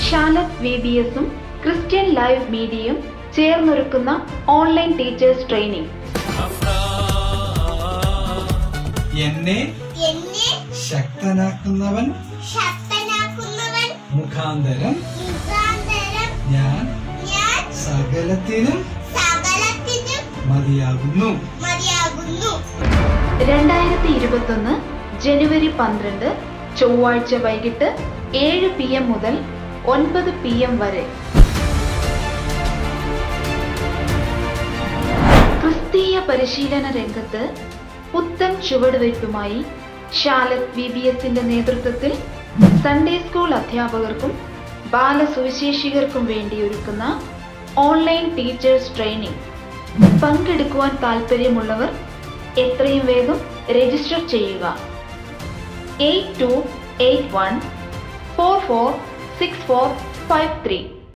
ഷാലത്ത് VBSഉം Christian live മീഡിയയും ചേർന്നൊരുക്കുന്ന online teachers training. എന്നെ ശക്തനാക്കുന്നവൻ മുഖാന്തരം ഞാൻ സകലത്തിനും മതിയാകുന്നു. 2021 ജനുവരി 12 ചൊവ്വാഴ്ച വൈകിട്ട് 7 PM മുതൽ 9 PM വരെ. ക്രിസ്തീയ പരിശീലന രംഗത്ത് പുത്തൻ ചുവടുവയ്പുമായി ഷാലത്ത് VBSന്റെ നേതൃത്വത്തിൽ സൺഡേ സ്കൂൾ അധ്യാപകർക്കും ബാലസുവിശേഷികർക്കും വേണ്ടി ഒരുക്കുന്ന ഓൺലൈൻ ടീച്ചേഴ്സ് ട്രെയിനിങ്. പങ്കെടുക്കുവാൻ താല്പര്യമുള്ളവർ എത്രയും വേഗം രജിസ്റ്റർ ചെയ്യുക. 8281446453